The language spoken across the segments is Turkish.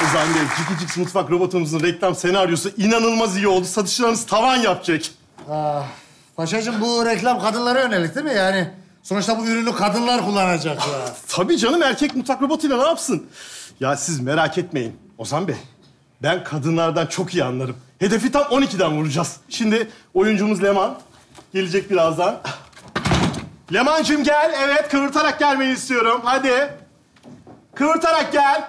Ozan Bey, Cikicix mutfak robotumuzun reklam senaryosu inanılmaz iyi oldu. Satışlarınız tavan yapacak. Paşacığım bu reklam kadınlara yönelik değil mi? Yani sonuçta bu ürünü kadınlar kullanacak ya. Tabii canım, erkek mutfak robotuyla ne yapsın? Ya siz merak etmeyin Ozan Bey. Ben kadınlardan çok iyi anlarım. Hedefi tam 12'den vuracağız. Şimdi oyuncumuz Leman gelecek birazdan. Lemancığım gel. Evet, kıvırtarak gelmeni istiyorum. Hadi. Kıvırtarak gel.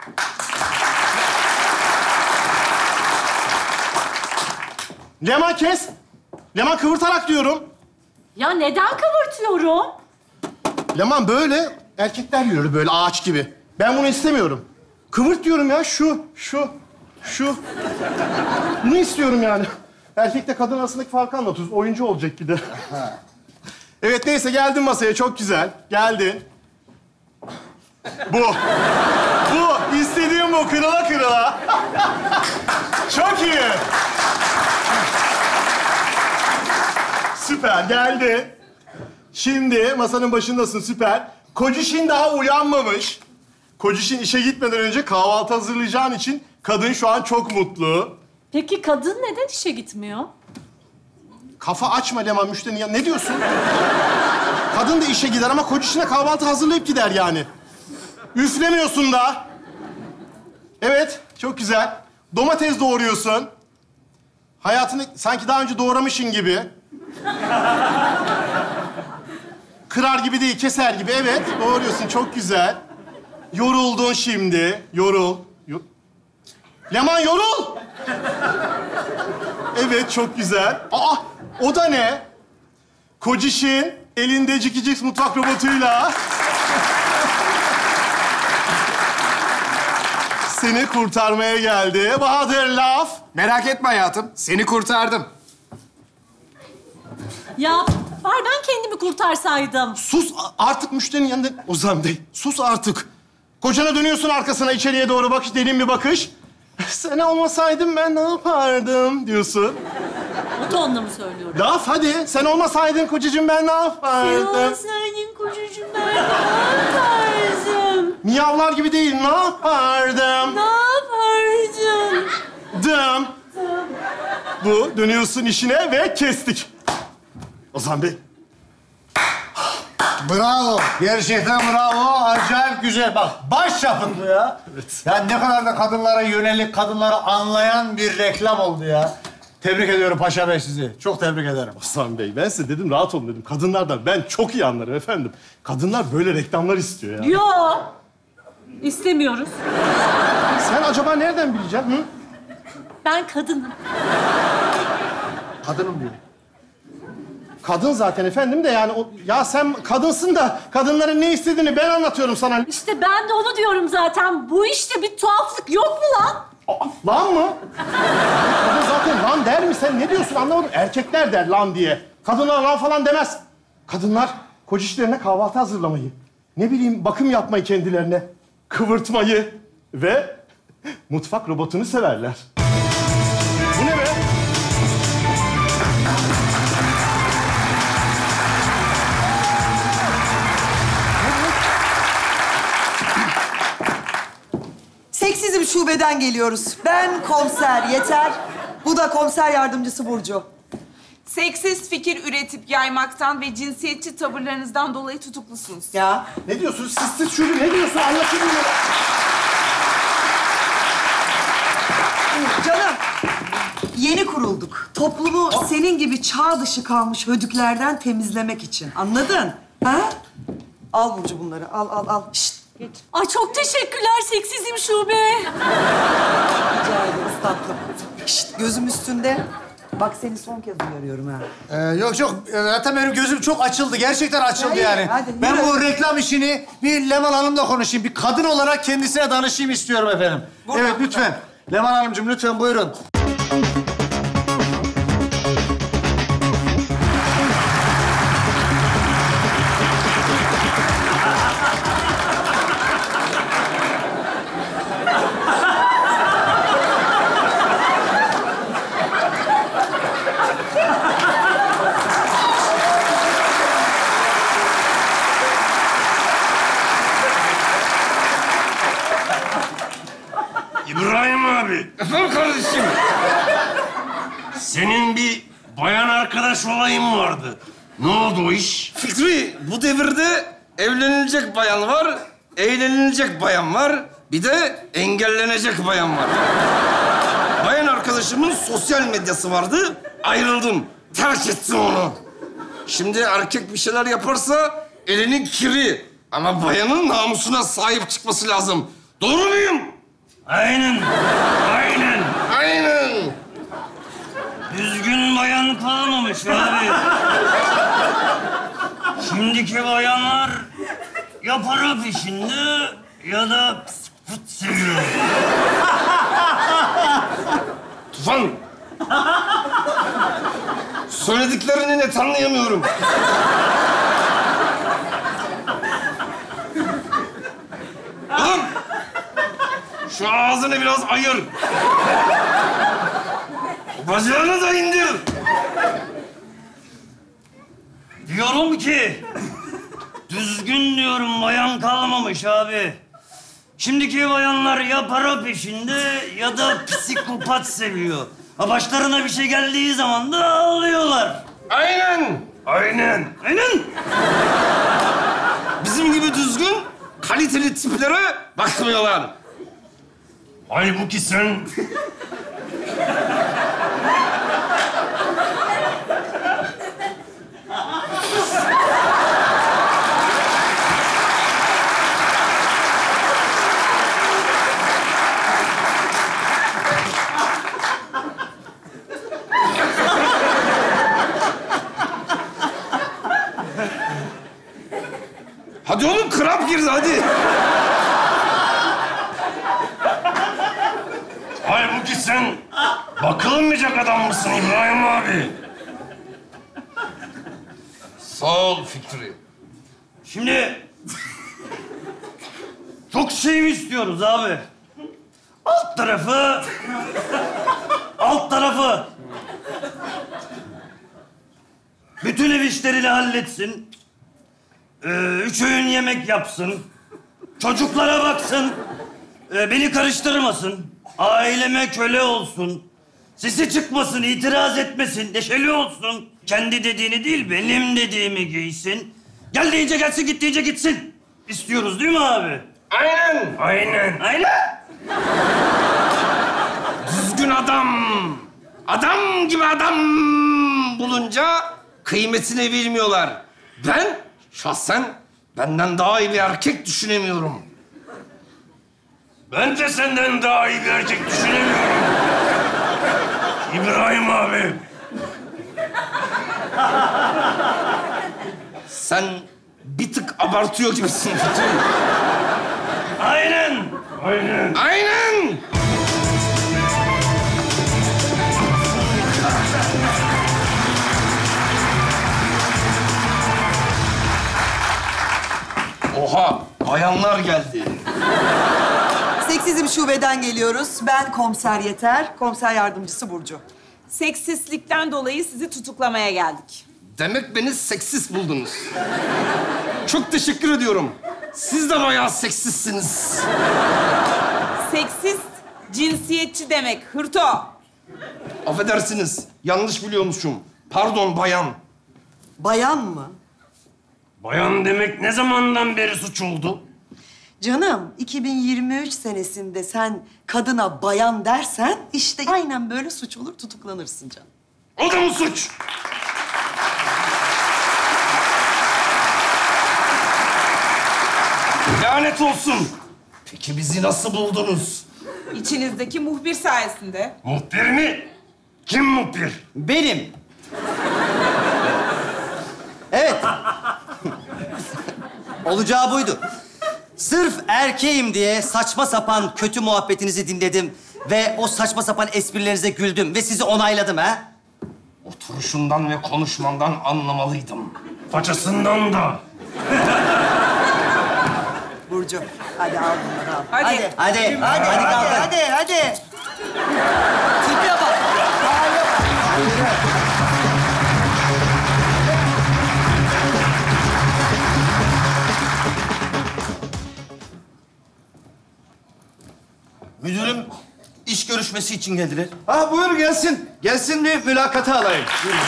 Leman kes. Leman kıvırtarak diyorum. Ya neden kıvırtıyorum? Leman böyle erkekler yürür böyle ağaç gibi. Ben bunu istemiyorum. Kıvırt diyorum ya. Şu. Bunu istiyorum yani. Erkekle kadın arasındaki farkı anlatıyoruz. Oyuncu olacak bir de. Evet neyse geldin masaya. Çok güzel. Geldin. Bu. Bu. İstediğim bu. Kırıla kırıla. Çok iyi. Süper. Geldi. Şimdi masanın başındasın. Süper. Kocişin daha uyanmamış. Kocişin işe gitmeden önce kahvaltı hazırlayacağın için kadın şu an çok mutlu. Peki kadın neden işe gitmiyor? Kafa açma Leman müşterinin yanına. Ne diyorsun? Kadın da işe gider ama kocişine kahvaltı hazırlayıp gider yani. Üflemiyorsun da. Evet, çok güzel. Domates doğruyorsun. Hayatını sanki daha önce doğramışın gibi. Kırar gibi değil, keser gibi. Evet, doğruyorsun. Çok güzel. Yoruldun şimdi. Yorul. Leman yorul. Evet, çok güzel. Aa, o da ne? Kocişin elinde Cikicix mutfak robotuyla seni kurtarmaya geldi. Bahadır laf. Merak etme hayatım, seni kurtardım. Ya var ben kendimi kurtarsaydım. Sus artık müşterinin yanında. Ozan Bey, sus artık. Kocana dönüyorsun arkasına içeriye doğru bakış, derin bir bakış. Sen olmasaydın ben ne yapardım diyorsun. O tonla mı söylüyorum? Laf hadi. Sen olmasaydın kocacığım ben ne yapardım? Sen olmasaydın kocacığım ben ne yapardım? Miyavlar gibi değil, ne yapardım? Ne yapardım? Dım. Bu, dönüyorsun işine ve kestik. Ozan Bey. Bravo. Gerçekten bravo. Acayip güzel. Bak başyapıt bu ya. Evet. Ya ne kadar da kadınlara yönelik, kadınları anlayan bir reklam oldu ya. Tebrik ediyorum Paşa Bey sizi. Çok tebrik ederim. Ozan Bey, ben size dedim rahat olun dedim. Kadınlardan ben çok iyi anlarım efendim. Kadınlar böyle reklamlar istiyor ya. Yo. İstemiyoruz. Sen acaba nereden bileceksin? Hı? Ben kadınım. Kadınım diyor. Kadın zaten efendim de yani ya sen kadınsın da kadınların ne istediğini ben anlatıyorum sana. İşte ben de onu diyorum zaten. Bu işte bir tuhaflık yok mu lan? Aa, lan mı? Kadın zaten lan der mi? Sen ne diyorsun anlamadım. Erkekler der lan diye. Kadınlar lan falan demez. Kadınlar kocişlerine kahvaltı hazırlamayı, ne bileyim bakım yapmayı kendilerine, kıvırtmayı ve mutfak robotunu severler. Bu ne be? Seksizm şubeden geliyoruz. Ben komiser Yeter. Bu da komiser yardımcısı Burcu. Seksist fikir üretip yaymaktan ve cinsiyetçi tavırlarınızdan dolayı tutuklusunuz. Ya Ne diyorsun? Siz şunu ne diyorsun? Anlatamıyorum. canım, yeni kurulduk. Toplumu senin gibi çağ dışı kalmış hödüklerden temizlemek için. Anladın? Ha? Al Burcu bunları. Al. Şşt. Geç. Ay çok teşekkürler seksizm şube. Rica ederiz tatlım. Şşt, gözüm üstünde. Bak seni son kez uyarıyorum ha. Yok. Zaten benim gözüm çok açıldı. Gerçekten açıldı Hayır, yani. hadi, yürü. Ben bu reklam işini bir Leman Hanım'la konuşayım. Bir kadın olarak kendisine danışayım istiyorum efendim. Evet, lütfen. Leman Hanımcığım, lütfen buyurun. abi. Efendim kardeşim? Senin bir bayan arkadaş olayın vardı. Ne oldu o iş? Fikri, bu devirde evlenilecek bayan var, eğlenilecek bayan var, bir de engellenecek bayan var. Bayan arkadaşımın sosyal medyası vardı, ayrıldım. Terk ettim onu. Şimdi erkek bir şeyler yaparsa elinin kiri. Ama bayanın namusuna sahip çıkması lazım. Doğru muyum? Aynen. Aynen. Aynen. Düzgün bayan kalmamış abi. Şimdiki bayanlar ya para peşinde ya da fıt seviyor. Tufan. Söylediklerini net anlayamıyorum. Oğlum! Şu ağzını biraz ayır. Bacağını da indir. Diyorum ki, düzgün diyorum bayan kalmamış abi. Şimdiki bayanlar ya para peşinde ya da psikopat seviyor. Ha başlarına bir şey geldiği zaman da ağlıyorlar. Aynen. Aynen. Aynen. Bizim gibi düzgün, kaliteli tiplere bakmıyorlar. Halbuki sen... Hadi oğlum, kramp girdi hadi. Halbuki sen bakılmayacak adam mısın İbrahim abi? Sağ ol Fikri. Şimdi çok şey mi istiyoruz abi? Alt tarafı bütün ev işlerini halletsin. 3 öğün yemek yapsın. Çocuklara baksın. Beni karıştırmasın. Aileme köle olsun. Sesi çıkmasın, itiraz etmesin, neşeli olsun. Kendi dediğini değil, benim dediğimi giysin. Gel deyince gelsin, git deyince gitsin. İstiyoruz değil mi abi? Aynen. Aynen. Aynen. Düzgün adam. Adam gibi adam bulunca kıymetini bilmiyorlar. Ben şahsen benden daha iyi bir erkek düşünemiyorum. Ben de senden daha iyi bir erkek düşünemiyorum. İbrahim abi. Sen bir tık abartıyor gibisin Fikri. Aynen. Aynen. Aynen. Oha, bayanlar geldi. Seksizm şubeden geliyoruz. Ben komiser Yeter, komiser yardımcısı Burcu. Seksistlikten dolayı sizi tutuklamaya geldik. Demek beni seksist buldunuz. Çok teşekkür ediyorum. Siz de bayağı seksistsiniz. Seksist, cinsiyetçi demek. Hırto. Affedersiniz, yanlış biliyormuşum. Pardon bayan. Bayan mı? Bayan demek ne zamandan beri suç oldu? Canım, 2023 senesinde sen kadına bayan dersen işte aynen böyle suç olur, tutuklanırsın canım. O da mı suç? Lanet olsun. Peki bizi nasıl buldunuz? İçinizdeki muhbir sayesinde. Muhbir mi? Kim muhbir? Benim. Evet. Olacağı buydu. Sırf erkeğim diye saçma sapan kötü muhabbetinizi dinledim ve o saçma sapan esprilerinize güldüm ve sizi onayladım ha. Oturuşundan ve konuşmandan anlamalıydım. Paçasından da. Burcu, hadi al bunları al. Hadi. Hadi kalkın. Hadi. Tipe bak. Hale bak. Müdürüm, iş iş görüşmesi için geldiler. Ha buyur gelsin. Gelsin bir mülakata alayım.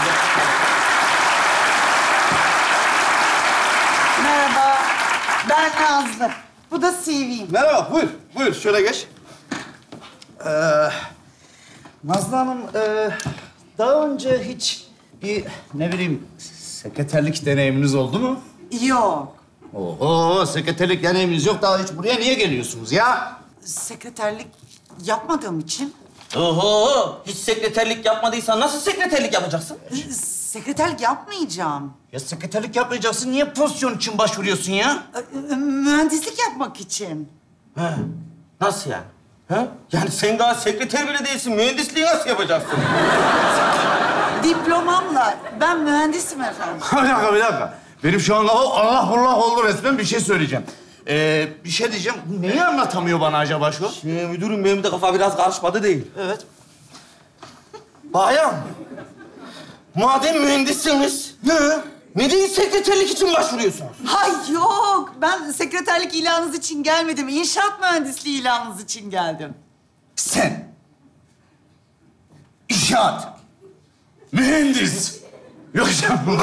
Merhaba, ben Nazlı. Bu da CV'm. Merhaba, buyur. Buyur, şöyle geç. Nazlı Hanım, daha önce hiç bir, ne bileyim, sekreterlik deneyiminiz oldu mu? Yok. Oho, sekreterlik deneyiminiz yok. Daha hiç buraya niye geliyorsunuz ya? Sekreterlik yapmadığım için. Oho! Hiç sekreterlik yapmadıysan nasıl sekreterlik yapacaksın? Sekreterlik yapmayacağım. Ya sekreterlik yapmayacaksın, niye pozisyon için başvuruyorsun ya? Mühendislik yapmak için. He. Nasıl yani? He? Yani sen daha sekreter bile değilsin. Mühendisliği nasıl yapacaksın? Diplomamla. Ben mühendisim efendim. Bir dakika. Benim şu an kafam Allah Allah oldu resmen, bir şey söyleyeceğim. Bir şey diyeceğim. Neyi anlatamıyor bana acaba şu? Müdürüm benim de kafa biraz karışmadı değil. Evet. Bayan, madem mühendissiniz, neden sekreterlik için başvuruyorsunuz? Hay yok. Ben sekreterlik ilanınız için gelmedim. İnşaat mühendisliği ilanınız için geldim. Sen. İnşaat. Mühendis. Yok canım.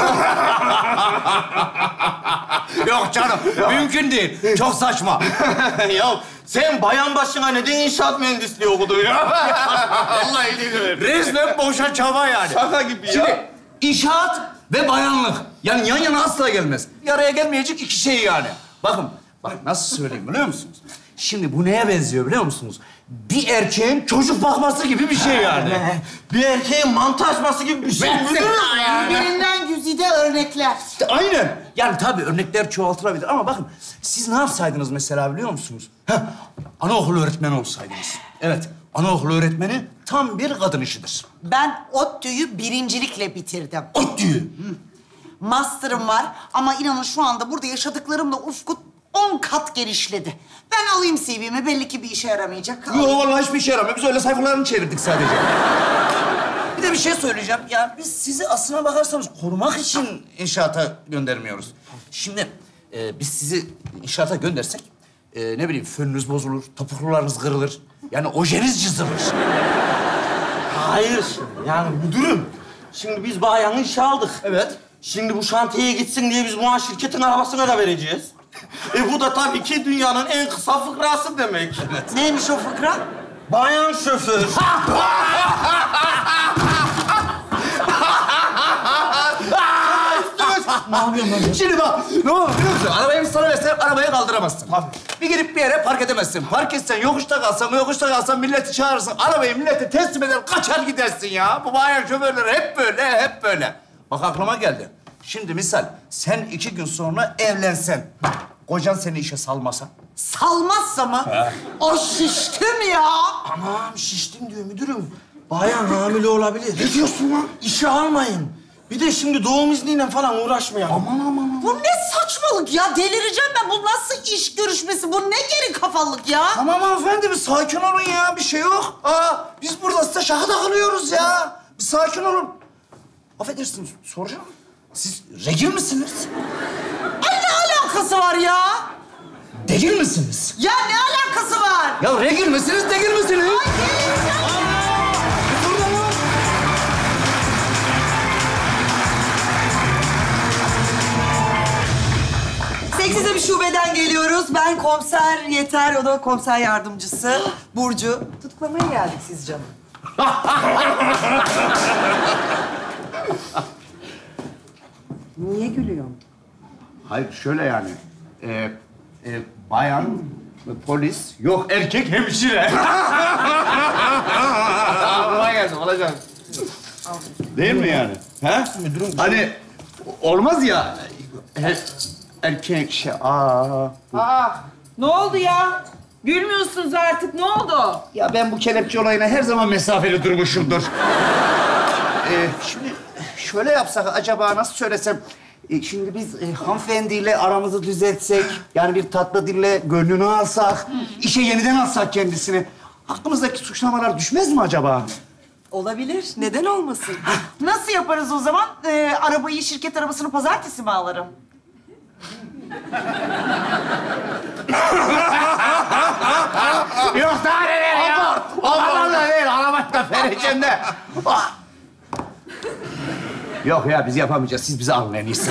Yok canım. Mümkün değil. Çok saçma. Ya sen bayan başına neden inşaat mühendisliği okudun ya? Vallahi değil. Resmen boşa çaba yani. Şaka gibi ya. Şimdi inşaat ve bayanlık. Yani yan yana asla gelmez. Bir araya gelmeyecek iki şey yani. Bakın, bak nasıl söyleyeyim biliyor musunuz? Şimdi bu neye benziyor biliyor musunuz? Bir erkeğin çocuk bakması gibi bir şey yani. Bir erkeğin mantı açması gibi bir şey. Birbirinden güzide örnekler. Aynen. Yani tabii örnekler çoğaltılabilir ama bakın siz ne yapsaydınız mesela biliyor musunuz? Anaokulu öğretmeni olsaydınız. Evet, anaokulu öğretmeni tam bir kadın işidir. Ben ODTÜ'yü birincilikle bitirdim. ODTÜ'yü. Master'ım var ama inanın şu anda burada yaşadıklarımla ufku 10 kat genişledi. Ben alayım CV'mi, belli ki bir işe yaramayacak. Yok vallahi hiçbir işe yaramıyor. Biz öyle sayfalarını çevirdik sadece. Bir de bir şey söyleyeceğim. Ya biz sizi aslına bakarsanız korumak için inşaata göndermiyoruz. Şimdi biz sizi inşaata göndersek ne bileyim fönünüz bozulur, topuklularınız kırılır. Yani ojeniz çizilir. Hayır şimdi yani müdürüm. Şimdi biz bayanı işe aldık. Evet. Şimdi bu şantiyeye gitsin diye biz bu şirketin arabasına da vereceğiz. Bu da tabii ki dünyanın en kısa fıkrası demek. Evet. Neymiş o fıkra? Bayan şoför. Ne yapıyorsun lan? Şimdi bak, ne olur biliyor musun? Arabayı biz sana versem arabayı kaldıramazsın. Tabii. Bir girip bir yere park edemezsin. Park etsen, yokuşta kalsan milleti çağırırsın. Arabayı millete teslim eder, kaçar gidersin ya. Bu bayan şoförler hep böyle, hep böyle. Bak aklıma geldi. Şimdi misal, sen 2 gün sonra evlensen, kocan seni işe salmasa. Salmazsa mı? O şiştim ya. Aman şiştim diyor müdürüm. Bayan hamile olabilir. Ne diyorsun lan? İşe almayın. Bir de şimdi doğum izniyle falan uğraşmayalım. Aman. Bu ne saçmalık ya? Delireceğim ben. Bu nasıl iş görüşmesi? Bu ne geri kafalılık ya? Tamam hanımefendi, bir sakin olun ya. Bir şey yok. Biz burada size şaka takılıyoruz ya. Bir sakin olun. Affedersiniz, soracağım. Siz regil misiniz? Ay ne alakası var ya? Degil misiniz? Ya ne alakası var? Ya regil misiniz, degil misiniz? Seksize bir şubeden geliyoruz. Ben komiser Yeter, o da komiser yardımcısı Burcu. Tutuklamaya geldik siz canım. Niye gülüyorsun? Hayır, şöyle yani. Bayan, polis, yok erkek hemşire. Kolay gelsin, olacak. Değil mi yani? Ha? Müdürüm. Hani olmaz ya. Erkek şey. Ne oldu ya? Gülmüyorsunuz artık. Ne oldu? Ya ben bu kelepçe olayına her zaman mesafeli durmuşumdur. Şimdi şöyle yapsak acaba nasıl söylesem... Şimdi biz hanımefendiyle aramızı düzeltsek, yani bir tatlı dille gönlünü alsak, işe yeniden alsak kendisini. Hakkımızdaki suçlamalar düşmez mi acaba? Olabilir. Neden olmasın? Nasıl yaparız o zaman? Arabayı, şirket arabasını pazartesi mi alırım? Yok daha neler ya? Aman diyeceğim de. Ah! Yok ya, biz yapamayacağız. Siz bizi alın en iyisi.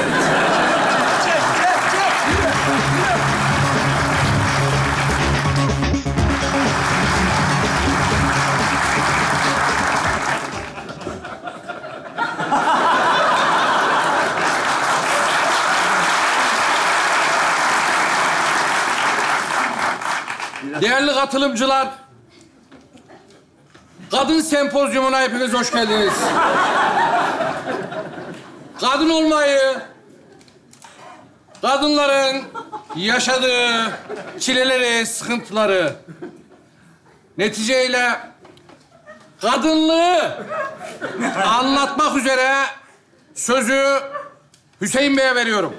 Değerli katılımcılar, kadın sempozyumuna hepiniz hoş geldiniz. Kadın olmayı, kadınların yaşadığı çileleri, sıkıntıları, neticeyle kadınlığı anlatmak üzere sözü Hüseyin Bey'e veriyorum.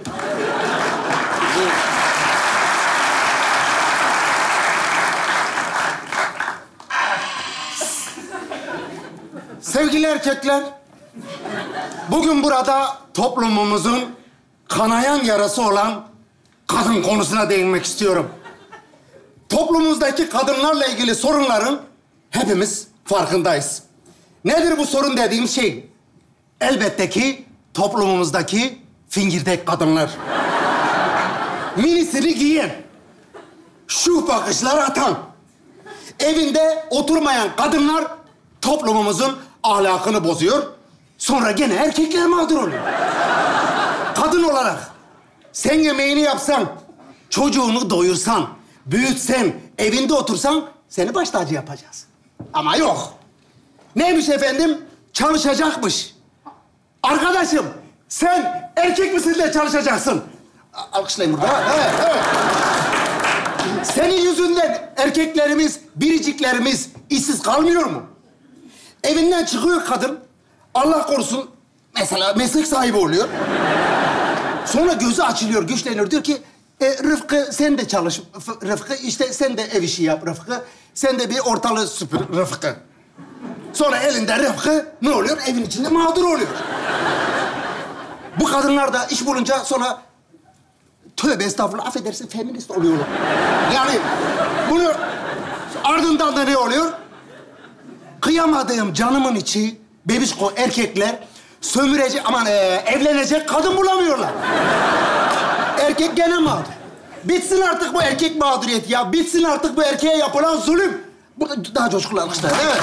Sevgili erkekler, bugün burada toplumumuzun kanayan yarası olan kadın konusuna değinmek istiyorum. Toplumumuzdaki kadınlarla ilgili sorunların hepimiz farkındayız. Nedir bu sorun dediğim şey? Elbette ki toplumumuzdaki fingirdek kadınlar. Minisini giyen, şu bakışlar atan, evinde oturmayan kadınlar toplumumuzun ahlakını bozuyor. Sonra gene erkekler mağdur oluyor. Kadın olarak sen yemeğini yapsan, çocuğunu doyursan, büyütsen, evinde otursan seni baş tacı yapacağız. Ama yok. Neymiş efendim? Çalışacakmış. Arkadaşım, sen erkek misin de çalışacaksın? Alkışlayın burada. Evet, evet. Senin yüzünden erkeklerimiz, biriciklerimiz işsiz kalmıyor mu? Evinden çıkıyor kadın, Allah korusun mesela meslek sahibi oluyor. Sonra gözü açılıyor, güçleniyor. Diyor ki, Rıfkı sen de çalış. Rıfkı işte sen de ev işi yap Rıfkı. Sen de bir ortalığı süpür Rıfkı. Sonra elinde Rıfkı ne oluyor? Evin içinde mağdur oluyor. Bu kadınlar da iş bulunca sonra tövbe estağfurullah affedersin feminist oluyorlar. Yani bunu ardından da ne oluyor? Kıyamadığım canımın içi bebişko erkekler sömürecek evlenecek kadın bulamıyorlar. Erkek gene mağdur. Bitsin artık bu erkek mağduriyeti ya. Bitsin artık bu erkeğe yapılan zulüm. Burada daha coşkulu alkışlar. Evet.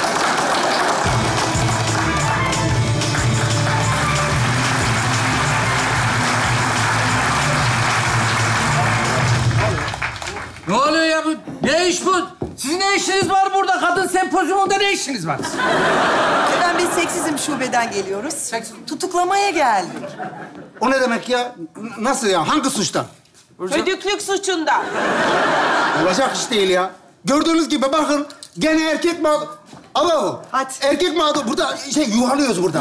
Ne oluyor ya bu? Ne iş bu? Sizin ne işiniz var burada? Kadın sempozyumunda ne işiniz var? Efendim biz seksizm şubeden geliyoruz. Tutuklamaya geldik. O ne demek ya? Nasıl ya? Hangi suçtan? Hödüklük suçunda. Olacak iş değil ya. Gördüğünüz gibi bakın gene erkek mağdur. Alo. Hadi. Erkek mağdur. Burada yuhalıyoruz burada.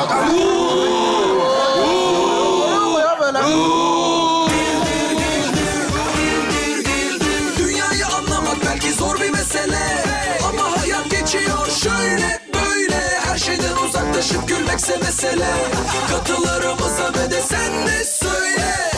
Dünyayı anlamak belki zor bir mesele, ama hayat geçiyor şöyle böyle. Her şeyden uzaklaşıp gülmekse mesele. Katılarımıza ve de sen de söyle.